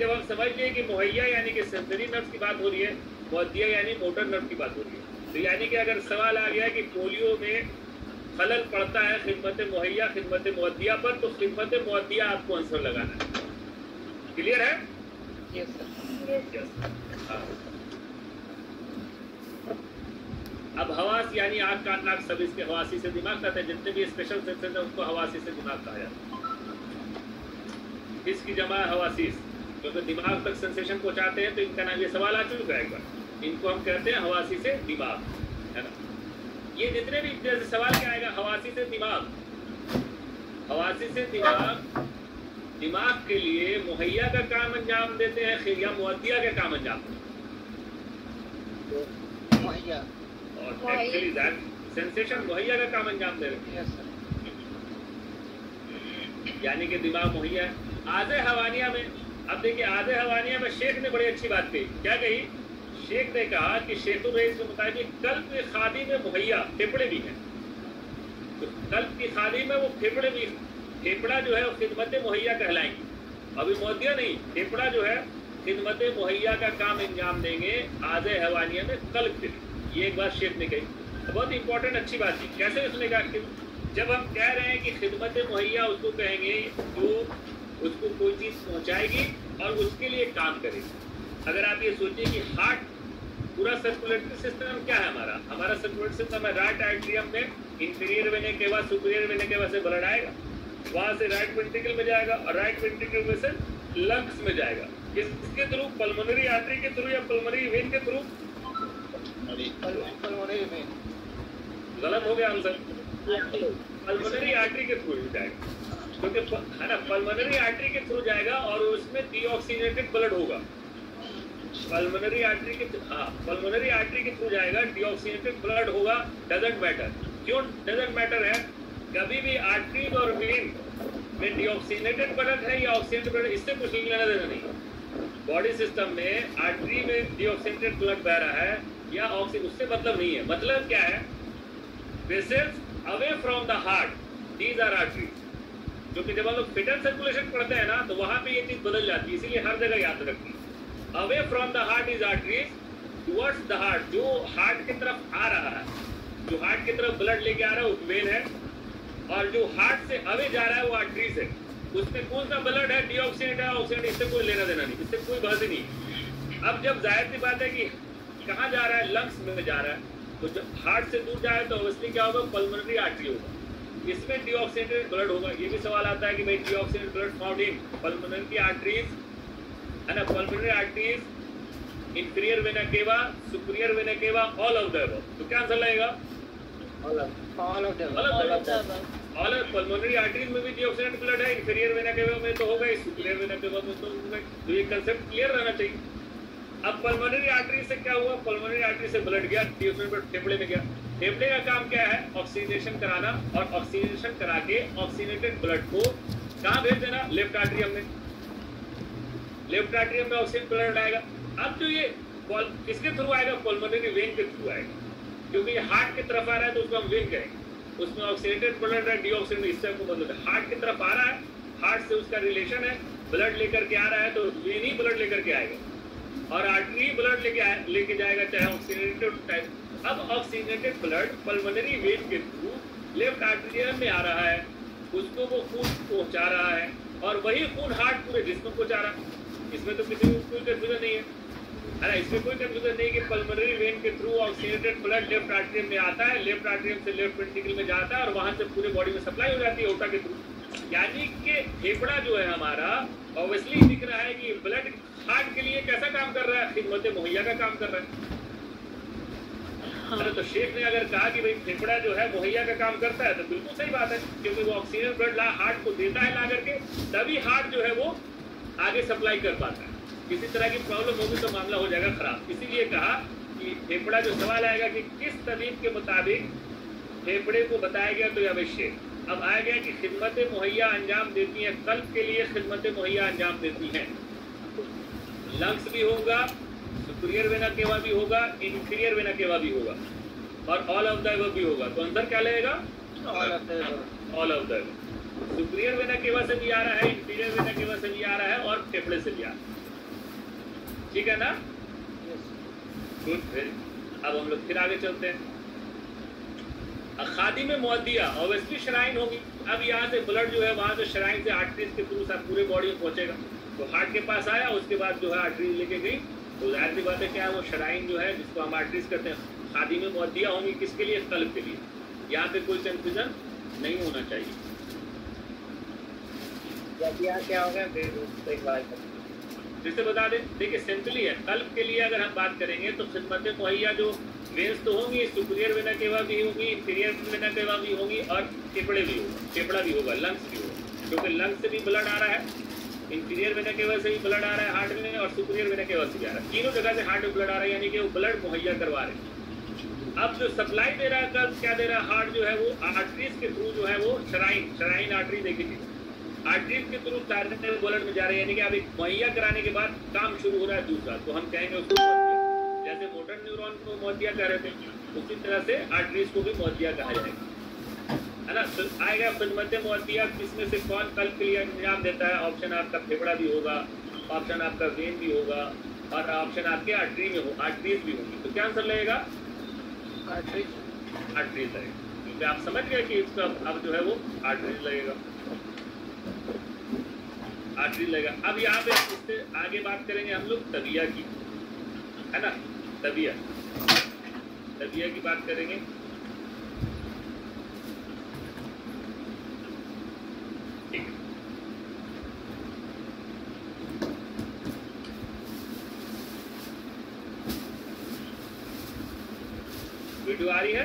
जब हम समझ लिए कि मुहैया यानी कि सेंसरी नर्व की बात हो रही है, मुअद्दिया यानी मोटर नर्व की बात हो रही है, तो यानी कि अगर सवाल आ गया कि पोलियो में खलल पड़ता है खिदमत मुहैया खिदमत मुअद्दिया पर, तो खिदमत मुअद्दिया आपको आंसर लगाना है। क्लियर है? Yes sir. अब हवास यानी आँख कान नाक सब इसके हवासी से दिमाग कहते हैं। जितने भी स्पेशल सेंसेस हैं उसको हवासी से दिमाग कहा जाता है। इसकी जमा है हवासीस, क्योंकि दिमाग तक सेंसेशन पहुंचाते हैं, तो इनका नाम, ये सवाल आ चुका है एक बार, इनको हम कहते हैं हवासी से दिमाग, है ना। ये जितने भी जैसे सवाल क्या आएगा, हवासी से दिमाग, हवासी से दिमाग, दिमाग के लिए मुहैया का काम अंजाम देते हैं या मुअद्दिया का काम अंजाम देते हैं? मुहैया। और एक्चुअली दैट सेंसेशन मुहैया का काम अंजाम दे रहे हैं, यानी कि दिमाग मुहैया है। आधे हवानिया में, अब देखिए आधे हवानिया में शेख ने बड़ी अच्छी बात कही। क्या कही? शेख ने कहा कि शेखुर रईस के मुताबिक कल्ब की खादी में मुहैया फेफड़े भी हैं, तो कल्ब की खादी में वो फेफड़े भी, फेफड़ा जो है वो खिदमत मुहैया कहलाएंगे। अभी मुअद्दिया नहीं, फेफड़ा जो है खिदमत मुहैया का काम अंजाम देंगे आधे हवानिया में कल्ब के। ये एक बात शेख ने कही, बहुत इंपॉर्टेंट अच्छी बात थी। कैसे उसने कहा कि जब हम कह रहे हैं कि खिदमत मुहैया उसको कहेंगे जो उसको कोई चीज़ पहुंचाएगी और उसके लिए काम करेगी। अगर आप ये सोचिए कि हार्ट पूरा सर्कुलेटरी सिस्टम क्या है, हमारा सर्कुलेटरी सिस्टम है, राइट एट्रियम में इंफीरियर वेने के बाद सुपीरियर वेने के बाद से ब्लड आएगा, वहां से राइट वेंट्रिकल में जाएगा और राइट वेंट्रिकल में से लंग्स में जाएगा। किसके थ्रू? पल्मोनरी आर्टरी के थ्रू या पल्मोनरी वेन के थ्रू? Pulmonary vein. गलत हो गया आंसर, पल्मोनरी आर्टरी के थ्रू जाएगा, क्योंकि है ना, पल्मोनरी आर्टरी के थ्रू जाएगा और उसमें डीऑक्सीनेटेड ब्लड होगा। पल्मोनरी आर्टरी के, हाँ, पल्मोनरी आर्टरी के थ्रू जाएगा, डीऑक्सीनेटेड ब्लड होगा। डजंट मैटर, क्यों डजंट मैटर है? कभी भी आर्टरीज और वेन में डीऑक्सीनेटेड ब्लड है या ऑक्सीनेटेड ब्लड, इससे कुछ लेना देना नहीं। बॉडी सिस्टम में आर्टरी में डीऑक्सीनेटेड ब्लड बह रहा है या ऑक्सीजन, उससे मतलब नहीं है। मतलब क्या है? Vessels away from the heart, these are arteries. क्योंकि जब हम लोग फिटर सर्कुलेशन पढ़ते हैं ना, तो वहां पे ये चीज बदल जाती है, इसीलिए हर जगह याद रखिए। Away from the heart is arteries, towards the heart, जो हार्ट की तरफ आ रहा है, जो हार्ट की तरफ ब्लड लेके आ रहा है वो वेन है, और जो हार्ट से अवे जा रहा है वो आर्टरीज है। उसमें कौन सा ब्लड है? डीऑक्सीनेट है, ऑक्सीनेट, इससे कोई लेना देना नहीं, इससे कोई बहस ही नहीं। अब जब जाहिर सी बात है कि कहाँ जा रहा है? लंग्स में जा रहा है, तो जब हार्ट से दूर जाए तो ऑब्वियसली क्या होगा? पल्मोनरी आर्टरी होगा, इसमें डीऑक्सीनेटेड ब्लड होगा। ये भी सवाल आता है कि भाई deoxygenated blood found in pulmonary arteries, है ना, pulmonary arteries, inferior vena cava, superior vena cava, all of the above. तो क्या आंसर लगेगा? All of the all of pulmonary arteries में भी डीऑक्सीनेटेड ब्लड है, इंफीरियर वेना केवा में तो होगा, सुपीरियर वेना केवा में तो होगा। तो ये कंसेप्ट क्लियर रहना चाहिए। अब पल्मोनरी आर्टरी से क्या हुआ? पल्मोनरी आर्टरी से ब्लड गया, डीऑक्सीनेटेड ब्लड फेफड़े में गया। फेफड़े का काम क्या है? ऑक्सीजनेशन कराना, और ऑक्सीजनेशन करा के ऑक्सीजनेटेड ब्लड को कहाँ भेज देना? लेफ्ट आर्टरियम में। लेफ्ट आर्टरियम में ऑक्सीजन ब्लड आएगा। अब जो ये किसके थ्रू आएगा? पल्मोनरी वेन के थ्रू आएगा, क्योंकि ये हार्ट की तरफ आ रहा है तो उसको हम वेन कहेंगे। उसमें ऑक्सीजनेटेड ब्लड है, डीऑक्सीजन, इससे हमको मतलब है हार्ट की तरफ आ रहा है, हार्ट से उसका रिलेशन है, ब्लड लेकर के आ रहा है तो वेन ही ब्लड लेकर के आएगा, और आर्टरी ब्लड लेके जाएगा, चाहे ऑक्सीजनेटेड टाइप। अब ऑक्सीजनेटेड ब्लड पल्मोनरी वेन के थ्रू लेफ्ट आर्टरियम में आ रहा है, उसको वो खून पहुंचा रहा है, और वही खून हार्ट पूरे जिस्म को पहुंचा रहा है। इसमें तो किसी को कोई कंफ्यूजन नहीं है ना, इसमें कोई कंफ्यूजन नहीं कि पल्मोनरी वेन के through oxygenated blood left atrium में आता है, लेफ्ट आर्टरियम से लेफ्ट वेंट्रिकल में जाता है, और वहां से पूरे बॉडी में सप्लाई हो जाती है ओटा के थ्रू। यानी कि फेफड़ा जो है हमारा, ऑब्वियसली दिख रहा है कि ब्लड हार्ट के लिए कैसा काम कर रहा है? खिदमत मुहैया का काम कर रहा है। तो शेख ने अगर कहा कि भाई फेफड़ा जो है मुहैया का काम करता है, तो बिल्कुल सही बात है, क्योंकि वो ऑक्सीजन ब्लड हार्ट को देता है ला करके, तभी हार्ट जो है वो आगे सप्लाई कर पाता है। किसी तरह की प्रॉब्लम होगी तो मामला हो जाएगा खराब। इसीलिए कहा कि फेफड़ा, जो सवाल आएगा कि किस तबीब के मुताबिक फेफड़े को बताया गया, तो यह अवश्य अब आया गया कि खिदमत मुहैया अंजाम देती है, कल्ब के लिए खिदमत मुहैया अंजाम देती है। लंग्स भी होगा, सुपीरियर वेना केवा भी होगा, इंफीरियर वेना केवा भी होगा, और ऑल ऑफ द अबव भी होगा। तो आंसर क्या लगेगा? All of the above. Superior vena cava से भी आ रहा है, इंफीरियर वेना केवा से भी आ रहा है, और फेफड़े से भी आ रहा है। ठीक है ना? गुड। अब हम लोग फिर आगे चलते हैं। खादी में मुअद्दिया ऑब्वियसली शराइन होगी। अब यहाँ से ब्लड जो है वहाँ से शराइन से आर्टरीज के थ्रू सब पूरे बॉडी में पहुँचेगा। तो हार्ट के पास आया, उसके बाद जो है आर्टरीज लेके गई, तो जाहिर सी बात है क्या है वो शराइन जो है जिसको हम आर्टरीज कहते हैं, खादी में मुअद्दिया होंगी किसके लिए? कल्ब के लिए। यहाँ पे कोई कंफ्यूजन नहीं होना चाहिए। क्या होगा फिर से बता दें, देखिए सिंपली है। कल्ब के लिए अगर हम बात करेंगे तो खिदमत मुहैया जो वेन्स तो होंगी, सुपीरियर वेना केवा भी होगी, इंफीरियर वेना केवा भी होगी और फेफड़े भी होगा, फेफड़ा भी होगा, लंग्स भी होगा, क्योंकि लंग्स से भी ब्लड आ रहा है, इंफीरियर वेना केवा से भी ब्लड आ रहा है हार्ट में, और सुपीरियर वेना केवा से भी आ रहा है। तीनों जगह से हार्ट में ब्लड आ रहा है, यानी कि वो ब्लड मुहैया करवा रहे हैं। अब जो सप्लाई दे रहा है कल्ब क्या दे रहा है? हार्ट जो है वो आर्टरीज के थ्रू जो है वो शराइन आर्टरी देखी थी, आर्टरीज के थ्रू ब्लड में जा रहे हैं, यानी कि अब एक मुहैया कराने के बाद काम शुरू हो रहा है दूसरा, तो हम कहेंगे उसको जैसे मोटर न्यूरॉन को मुअद्दिया कह रहे थे, उसी तरह से आर्टरीज को भी मुअद्दिया कहा जाएगा, है ना? तो आएगा खिदमत मुअद्दिया किसमें से कौन कल्ब के लिए इंतजाम देता है? ऑप्शन आपका फेफड़ा भी होगा, ऑप्शन आपका वेन भी होगा, और ऑप्शन आपके आर्टरी में हो, आर्टरीज भी होंगी। तो क्या आंसर लगेगा? आर्टरीज लगेगा, क्योंकि आप समझ गए कि इसका अब जो है वो आर्टरीज लगेगा, आर्टरीज लगेगा। अब यहाँ पे इससे आगे बात करेंगे हम लोग तबिया की, है ना? तबिया की बात करेंगे। ठीक है, वीडियो आ रही है?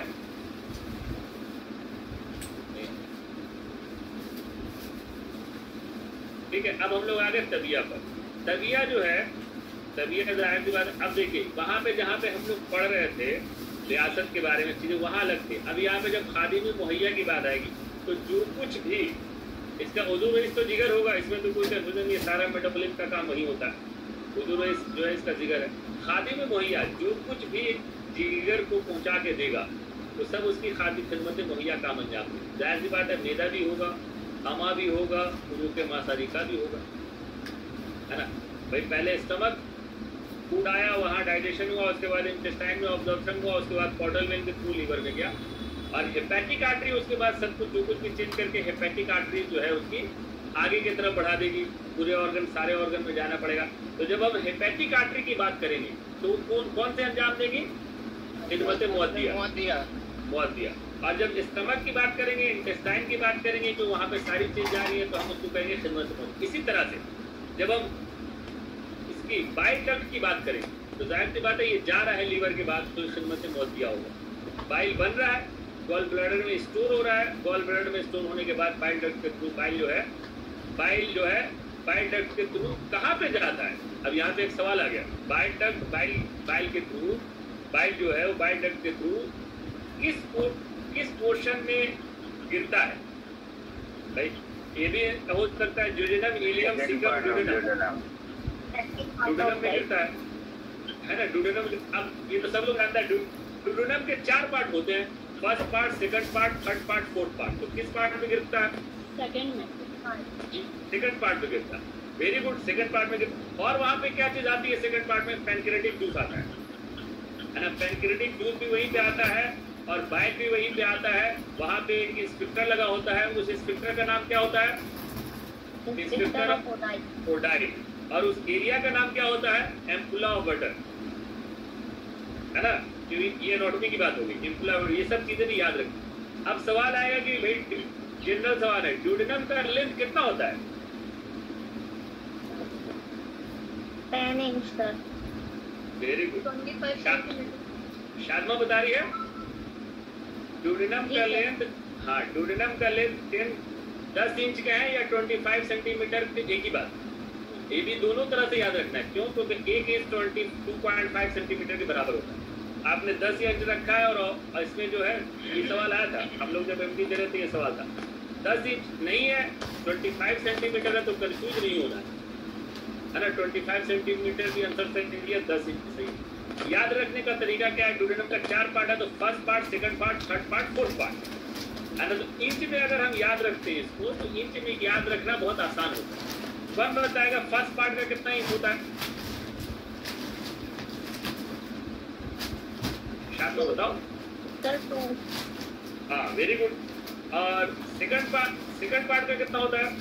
ठीक है, अब हम लोग आ गए तबिया पर। तबिया जो है, तबिया जाहिर सी बात। अब देखिए वहाँ पे जहाँ पे हम लोग पढ़ रहे थे रियासत के बारे में चीज़ें, वहाँ अलग थी। अब यहाँ पे जब खादी में मुहैया की बात आएगी तो जो कुछ भी इसका उज़ू रईस तो जिगर होगा, इसमें तो कोई कंफ्यूजन नहीं है, सारा मेटाबॉलिज्म का काम वही होता है। उज़ू रईस जो है इसका जिगर है। खादी में मुहैया जो कुछ भी जिगर को पहुँचा के देगा तो सब उसकी खादी खिदमत मुहैया काम अंजाम देगा। जाहिर सी बात है मैदा भी होगा, आमा भी होगा, उज़ू के मासारिका भी होगा, है ना भाई? पहले स्टमक फूड आया, वहाँ डाइजेशन हुआ, उसके बाद इंटेस्टाइन में ऑब्जॉर्प्शन हुआ, उसके बाद पोर्टल वेन के थ्रू लीवर में गया, और हेपेटिक आर्टरी उसके बाद सब कुछ जो कुछ भी चेंज करके हेपेटिक आर्टरी जो है उसकी आगे की तरफ बढ़ा देगी, पूरे ऑर्गन सारे ऑर्गन में जाना पड़ेगा। तो जब हम हेपेटिक आर्टरी की बात करेंगे तो कौन से अंजाम देगी? खिदमत मुअद्दिया। और जब स्टमक की बात करेंगे, इंटेस्टाइन की बात करेंगे, तो वहाँ पे सारी चीज़ जा रही है, तो हम उसको कहेंगे खिदमत मुअद्दिया। इसी तरह से जब हम इसकी बाइल डक्ट की बात करेंगे तो जाहिर सी बात है ये जा रहा है लीवर के बाद, तो खिदमत मुअद्दिया होगा। बाइल बन रहा है, गॉल ब्लैडर में स्टोर हो रहा है, गॉल ब्लैडर में स्टोर होने के बाद बाइल डक्ट के थ्रू बाइल जो है बाइल डक्ट के थ्रू कहाँ पे जाता है? अब यहाँ पे एक सवाल आ गया, बाइल डक्ट बाइल के थ्रू बाइल जो है वो बाइल डक्ट के थ्रू किस पोर्शन में गिरता है? भाई ये भी हो सकता है ड्यूडेनम, इलियम, सीकम, ड्यूडेनम में गिरता है ना? ड्यूडेनम, अब ये तो सब लोग जानता है, ड्यूडेनम के 4 पार्ट होते हैं, first part, second part, third part, fourth part. तो किस पार्ट में गिरता है? सेकंड पार्ट में गिरता है। वेरी गुड, सेकंड पार्ट में गिरता। और वहाँ पे क्या चीज आती है सेकंड पार्ट में? पैनक्रियाटिक जूस आता है ना? पैनक्रियाटिक जूस भी वहीं पे आता है और बाइल भी वहीं पे आता है। वहाँ पे एक स्फिंक्टर लगा होता है, उस स्फिंक्टर का नाम क्या होता है? Sphincter of Oddi. और उस एरिया का नाम क्या होता है? एम्पुला ऑफ बटर, है ना? ये एनाटॉमी की बात होगी, एम्पुला, ये सब चीजें भी याद रखें। अब सवाल आएगा कि भाई जनरल सवाल है, ड्यूडेनम का लेंथ कितना होता है? 10 inch sir. Very good, Shadma बता रही है ड्यूडेनम का लेंथ। हाँ, ड्यूडेनम का लेंथ 10 इंच का है या 25 सेंटीमीटर, एक ही बात। ये भी दोनों तरह से याद रखना है। क्यों? क्योंकि एक इंच 22.5 सेंटीमीटर के बराबर होता है। आपने 10 इंच रखा है और इसमें जो है ये सवाल आया था, हम लोग जब एमडी दे रहे थे ये सवाल था। 10 इंच नहीं है, 25 सेंटीमीटर है, तो कंफ्यूज नहीं होना है ना? 25 सेंटीमीटर की आंसर सही है, 10 इंच सही। याद रखने का तरीका क्या है? ड्यूडेनम का 4 पार्ट है, तो first part, second part, third part, fourth part, है ना? तो इंच में अगर हम याद रखते हैं इसको, तो इंच में याद रखना बहुत आसान होता है। कौन बताएगा फर्स्ट पार्ट का कितना इंच होता है? में बताओ। सर 2। हाँ वेरी गुड। और सेकंड पार्ट का कितना होता है?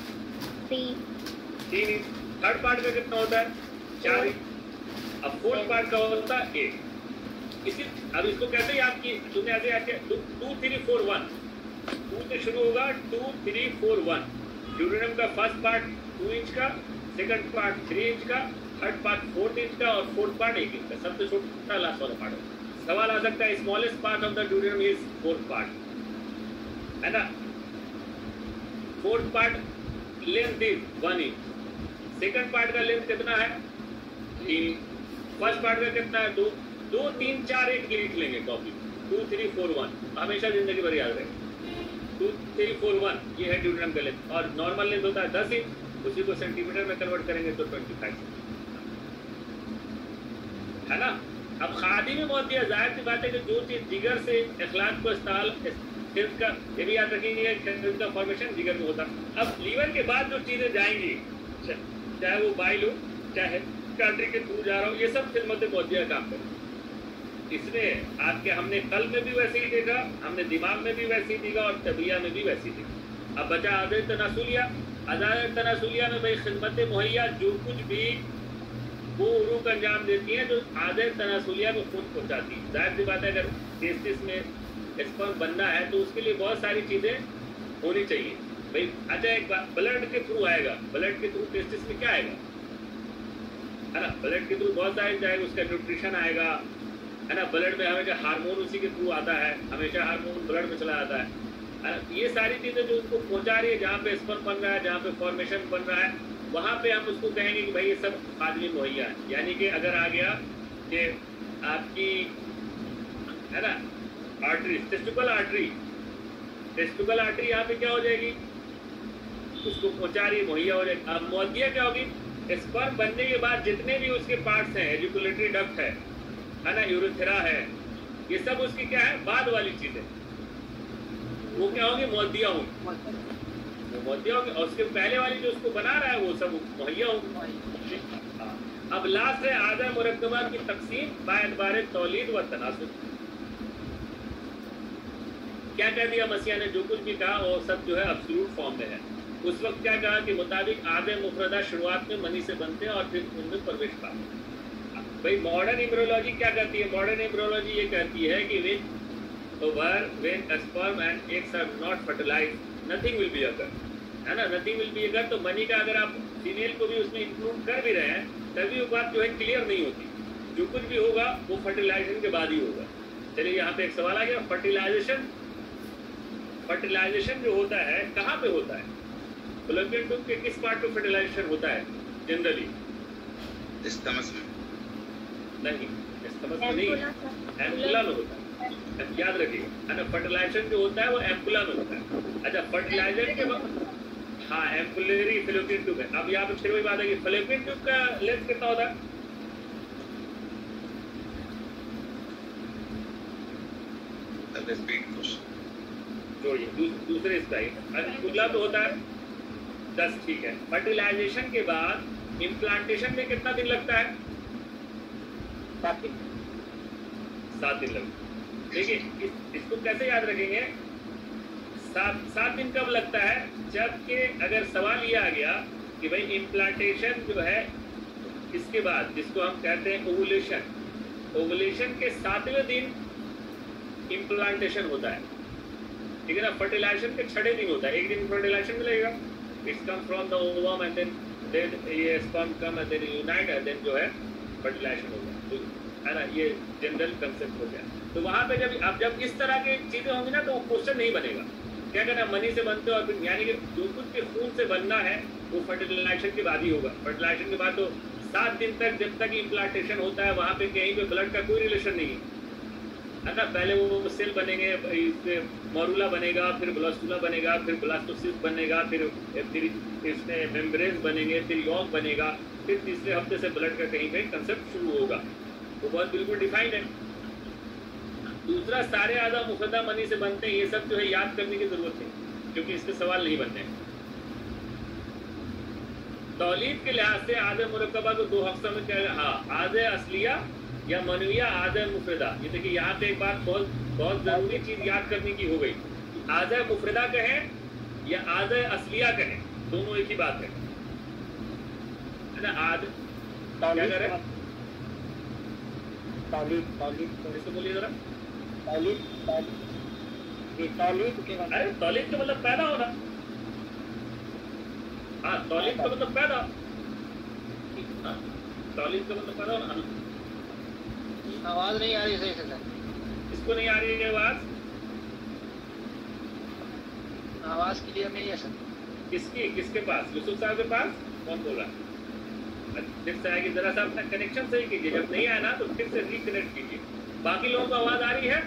3 इंच। थर्ड पार्ट का कितना होता है? 4 इंच। अब फोर्थ पार्ट का होता है 8। इसी अब इसको कैसे याद की तुमने? ऐसे याद किया 2 3 4 1। 2 से शुरू होगा 2 3 4 1। ड्यूरेनम का फर्स्ट पार्ट 2 इंच का, सेकंड पार्ट 3 इंच का, थर्ड पार्ट 4 इंच का और फोर्थ पार्ट 1 इंच का। सबसे छोटा लास्ट वाला पार्ट है। सवाल आ सकता है smallest part of the duodenum is fourth part, है ना? Fourth part length is 1 inch. Second part का लेंथ कितना है? 3। फर्स्ट पार्ट का कितना है? 2 2 3 4 1 लिख लेंगे कॉपी। 2 3 4 1 हमेशा जिंदगी भर याद रहे। 2 3 4 1 ये है ड्यूरेनम का लेंथ। और नॉर्मल लेंथ होता है 10 इंच, उसी को सेंटीमीटर में कन्वर्ट करेंगे तो 25 है ना? अब खादी में बहुत दिया, जाहिर सी बात है कि जो चीज जिगर से इखलाक को इस्तेमाल सिर्फ का, ये भी याद रखेंगे का फॉर्मेशन जिगर में होता। अब लीवर के बाद जो चीजें जाएंगी, चाहे वो बाइल हो चाहे आर्टरी के थ्रू जा रहा हो, ये सब खिदमत मौजिया काम करें। इसमें आपके हमने कल में भी वैसे ही देखा, हमने दिमाग में भी वैसे ही देखा और तबिया में भी वैसे ही देखा। अब बचा आज़ाद तनासुलिया। आज़ाद तनासुलिया में भाई खिदमत मुहैया जो कुछ भी वो उरूक अंजाम देती हैं जो आज़ाद तनासुलिया में खून पहुँचाती है। जाहिर सी बात है अगर टेस्टिस में स्पर्म बनना है तो उसके लिए बहुत सारी चीज़ें होनी चाहिए भाई। अच्छा एक बात, ब्लड के थ्रू आएगा, ब्लड के थ्रू टेस्टिस में क्या आएगा, है ना? ब्लड के थ्रू बहुत सारे जाएगा, उसका न्यूट्रिशन आएगा, है ना? ब्लड में हमेशा हार्मोन उसी के थ्रू आता है, हमेशा हार्मोन ब्लड में चला जाता है। ये सारी चीज़ें जो उसको पहुंचा रही है, जहाँ पे स्पर्म बन रहा है, जहाँ पे फॉर्मेशन बन रहा है, वहाँ पे हम उसको कहेंगे कि भाई ये सब खादमी मुहैया है। यानी कि अगर आ गया कि आपकी, है ना, आर्टरी, टेस्टिकल आर्टरी यहाँ पे क्या हो जाएगी, उसको पहुंचा रही है, मुहैया हो जाएगी। अब मुहैया क्या होगी? स्पर्म बनने के बाद जितने भी उसके पार्ट्स हैं, एजुकुलेटरी डक्ट है ना, यूरेथ्रा है, ये सब उसकी क्या है, बाद वाली चीजें, वो क्या होगी? मुहैया होगी। वो मुहैया होगी और उसके पहले वाली जो उसको बना रहा है वो सब मुहैया होगी। अब लास्ट है आधा मुरक्कबा की तकसीम बाय तौलीद व तनासुब। क्या कह दिया मसीहा ने? जो कुछ भी कहा वो सब जो है अब्सोल्यूट फॉर्म में है। उस वक्त क्या कहा कि मुताबिक आधे मुफरदा शुरुआत में मनी से बनते हैं और फिर उनमें प्रवेश पाते हैं। भाई मॉडर्न एम्ब्रियोलॉजी क्या कहती है? मॉडर्न एम्ब्रियोलॉजी ये कहती है कि when sperm and eggs are not fertilized, nothing will be occur, है ना? nothing will be occur। तो मनी का अगर आप फीमेल को भी उसमें इंक्लूड कर भी रहे हैं तभी वो बात जो है क्लियर नहीं होती। जो कुछ भी होगा वो फर्टिलाइजेशन के बाद ही होगा। चलिए यहाँ पे एक सवाल आ गया, फर्टिलाइजेशन जो होता है कहाँ पे होता है? फलोपियन ट्यूब के किस पार्ट पे फर्टिलाइजेशन होता है जनरली? स्टमक में नहीं, स्टमक में नहीं, एम्पुला में होता है। याद रखिएगा, है ना? फर्टिलाइजेशन जो होता है वो एम्पुला में होता है। अच्छा, फर्टिलाइजर के बाद हाँ एम्पुलरी फलोपियन ट्यूब है। अब यहाँ पे फिर वही बात है कि फलोपियन ट्यूब का लेंथ कितना होता है? जोड़िए दूसरे इसका ही एम्पुला में होता है 10, ठीक है। फर्टिलाइजेशन के बाद इम्प्लांटेशन में कितना दिन लगता है? 7 दिन लगता है। देखिए इसको कैसे याद रखेंगे? 7 दिन कब लगता है? जबकि अगर सवाल ये आ गया कि भाई इम्प्लांटेशन जो है इसके बाद, जिसको हम कहते हैं ओवुलेशन के 7वें दिन इम्प्लांटेशन होता है, ठीक है ना? फर्टिलाइजेशन के 6 दिन होता है। एक दिन फर्टिलाइजेशन मिलेगा, it's come from the ovum and then ये sperm come and then unite and then जो है फर्टिलाइजेशन होगा, तो है ना? ये जनरल कंसेप्ट हो गया। तो वहाँ पे जब इस तरह की चीज़ें होंगी ना तो क्वेश्चन नहीं बनेगा। क्या कहना, मनी से बनते हो और फिर यानी कि जो कुछ के खून से बनना है वो फर्टिलाइजेशन के बाद ही होगा। फर्टिलाइजेशन के बाद तो 7 दिन तक जब तक इम्प्लांटेशन होता है वहाँ पे कहीं पे ब्लड का कोई रिलेशन नहीं है ना? पहले वो सेल बनेंगे, मॉरूला बनेगा, फिर ब्लास्टुला बनेगा, फिर ब्लास्टोसिस्ट बनेगा, फिर इसमें मेम्ब्रेन बनेंगे, फिर यॉक बनेगा, फिर तीसरे हफ्ते से ब्लड का कहीं पे कंसेप्ट शुरू होगा। वो बहुत बिल्कुल डिफाइंड है। दूसरा, सारे आधा मुफरदा मनी से बनते हैं। ये सब जो है याद करने की जरूरत है क्योंकि इसके सवाल नहीं बनते हैं। तौलीद के लिहाज से आधे मुरक्कबा को 2 हिस्सों में क्या? हाँ, आधे असलिया या मनविया आदय मुफरदा। ये देखिए यहाँ पे एक बात बहुत बहुत जरूरी चीज याद करने की हो गई, आदय मुफरदा कहें या आदय असलिया कहें, दोनों एक ही बात है ना। आद क्या करें, इसको बोलिए जरा। अरे तौलीद का मतलब पैदा होना। हाँ, तौलीद का मतलब पैदा, तौलीद का मतलब पैदा होना। आवाज नहीं आ रही सही से। इसको नहीं आ रही है आवाज? आवाज क्लियर नहीं है सर। किसकी, किसके पास? यूसुफ साहब के पास? कौन बोल रहा है? फिर से आएगी, जरा सा अपना कनेक्शन सही कीजिए, जब नहीं आया ना तो फिर से रिकनेक्ट कीजिए। बाकी लोगों को आवाज आ रही है?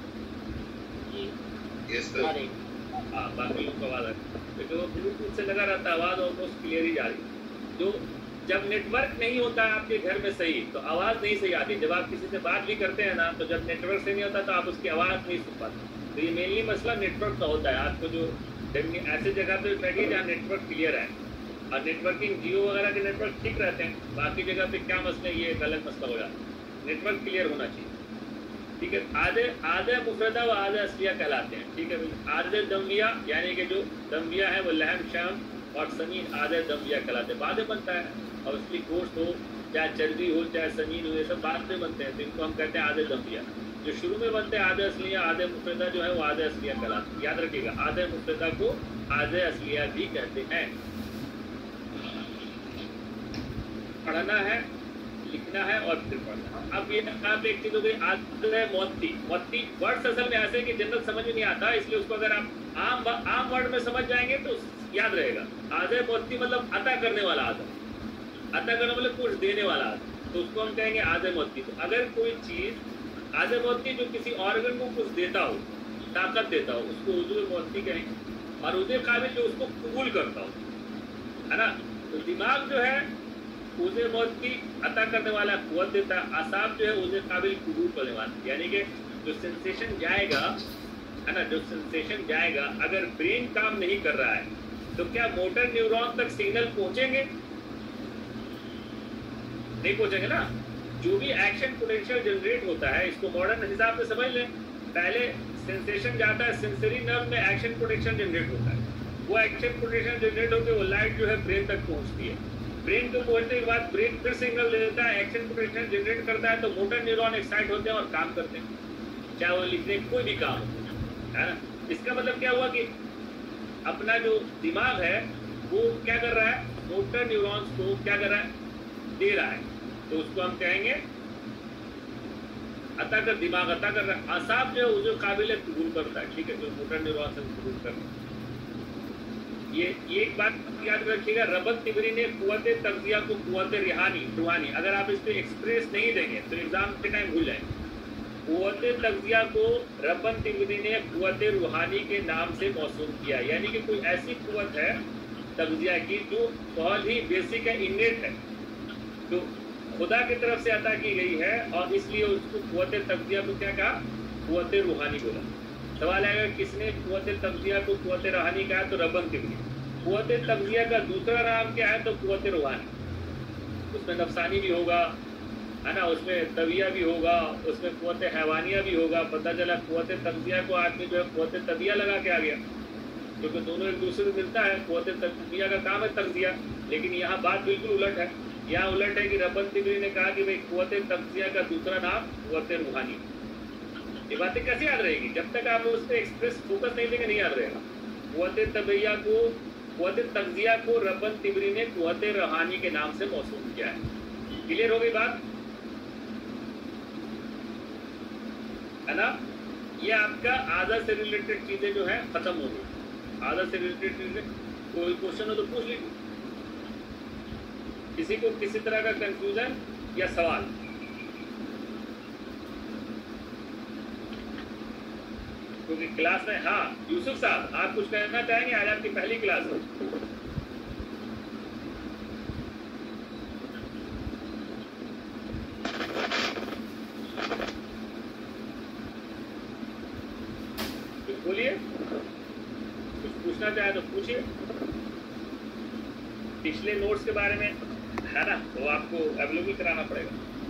Yes sir. हाँ, बाकी लोगों को आवाज आ रही है, क्योंकि वो ब्लूटूथ से लगा रहता है, आवाज ऑलमोस्ट क्लियर ही जा रही है। जो जब नेटवर्क नहीं होता है आपके घर में सही, तो आवाज नहीं सही आती। जब आप किसी से बात भी करते हैं ना, तो जब नेटवर्क सही नहीं होता तो आप उसकी आवाज नहीं सुन पाते। तो ये मेनली मसला नेटवर्क का होता है। आपको जो ऐसे जगह पे बैठिए जहाँ नेटवर्क क्लियर है, और नेटवर्किंग जियो वगैरह के नेटवर्क ठीक रहते हैं, बाकी जगह पे क्या मसला, ये एक अलग मसला हो जाता है। नेटवर्क क्लियर होना चाहिए, ठीक है। आदे मुफरदा व आदे असलिया कहलाते हैं, ठीक है भाई। आदे दमिया यानी कि जो दमिया है वो लहम शाम और समीन आदे दमिया कहलाते हैं। बाद में बनता है, और असली गोश्त हो चाहे चर्बी हो चाहे समीन हो, ये सब बाद में बनते हैं, तो इनको हम कहते हैं आदे दमिया। जो शुरू में बनते हैं आदे असलिया, आदे मुफरदा जो है वो आदे असलिया कहलाते हैं। याद रखिएगा, आदे मुफरदा को आदे असलिया भी कहते हैं। पढ़ना है, लिखना है और फिर पढ़ना है। अब ये आप एक चीज हो गई, आदे मोती। मोती वर्ड असल में ऐसे कि जनरल समझ में नहीं आता, इसलिए उसको अगर आप आम वर्ड में समझ जाएंगे तो याद रहेगा। आदे मोती मतलब अता करने वाला आदम, अता करना मतलब कुछ देने वाला आदम, तो उसको हम कहेंगे आदे मोती। तो अगर कोई चीज आदे मोती जो किसी ऑर्गन को कुछ देता हो, ताकत देता हो, उसको उज़्व मोती कहेंगे। और उज़्व काबिल जो उसको कबूल करता हो, है ना। तो दिमाग जो है उज़्व मोती अता करने वाला कुव्वत देता है। आसाब जो है उज़्व काबिल कबूल करने वाला, यानी कि जो सेंसेशन जाएगा, है ना, जो सेंसेशन जाएगा, अगर ब्रेन काम नहीं कर रहा है तो क्या मोटर न्यूरॉन तक सिग्नल पहुंचेंगे? नहीं पहुंचेंगे ना। जो भी एक्शन पोटेंशियल जनरेट होता है, इसको मॉडर्न हिसाब से समझ लें। पहले सेंसेशन जाता है, सेंसरी नर्व में एक्शन पोटेंशियल जनरेट होता है, वो एक्शन पोटेंशियल जनरेट होकर वो लाइट जो है ब्रेन तक पहुंचती है। ब्रेन को पहुंचने के बाद ब्रेन फिर सिग्नल दे देता है, एक्शन पोटेंशियल जनरेट करता है, तो मोटर न्यूरॉन एक्साइट होते हैं और काम करते हैं, चाहे वो लिखने कोई भी काम हो, है ना। इसका मतलब क्या हुआ कि अपना जो दिमाग है वो क्या कर रहा है, मोटर न्यूरॉन्स को क्या कर रहा है, दे रहा है, तो उसको हम कहेंगे अता कर, दिमाग अता कर रहा है। आसाब जो है वो जो काबिल कबूल करता है, ठीक है, जो मोटर न्यूरॉन से कबूल करता है। ये एक बात याद रखिएगा, रबत तिबरी ने कुव्वत तग़ज़िया को कुव्वत रूहानी, अगर आप इस पर एक्सप्रेस नहीं देंगे तो एग्जाम के टाइम भूल जाएंगे। कुव्वत तग़ज़िया को रबत तिबरी ने कुव्वत रूहानी के नाम से मौसूम किया, यानी कि कोई ऐसी कुव्वत है तग़ज़िया की जो बहुत ही बेसिक है, इन्नेट है, जो खुदा की तरफ से अता की गई है, और इसलिए उसको कुव्वत तग़ज़िया को क्या कहा, कुव्वत रूहानी बोला। सवाल आएगा किसने कुव्वत तग़ज़िया को कुव्वत रूहानी कहा, तो रबत तिबरी। कुव्वत तग़ज़िया का दूसरा नाम क्या है, तो कुव्वत रूहानी। उसमें नफसानी भी होगा, है ना, उसमें तबिया भी होगा, उसमें कुव्वत हैवानिया भी होगा। पता चला कुव्वत तग़ज़िया को आदमी जो है कुव्वत तबिया लगा के आ गया, क्योंकि दोनों एक दूसरे से मिलता है। कुव्वत तबिया का काम है तग़ज़िया, लेकिन यहाँ बात बिल्कुल उलट है। यहाँ उलट है कि रबत तिबरी ने कहा कि भाई कुव्वत तग़ज़िया का दूसरा नाम कुव्वत रूहानी। ये बातें कैसे याद रहेगी, जब तक आप उस पर एक्सप्रेस फोकस नहीं देंगे नहीं याद रहेगा। कुव्वत तबिया को, कुव्वत तग़ज़िया को रबत तिबरी ने कुव्वत रूहानी के नाम से मौसूम किया है। क्लियर हो गई बात, है ना। ये आपका आदत से रिलेटेड चीजें जो है खत्म हो गई। आदत से रिलेटेड चीजें, कोई क्वेश्चन हो तो पूछ लीजिए, किसी को किसी तरह का कंफ्यूजन या सवाल। क्योंकि क्लास में, हाँ यूसुफ साहब आप कुछ कहना चाहेंगे, आज आपकी पहली क्लास है। कुछ बोलिए, कुछ पूछना चाहे तो पूछिए। पिछले नोट्स के बारे में है ना, तो आपको अवेलेबल कराना पड़ेगा।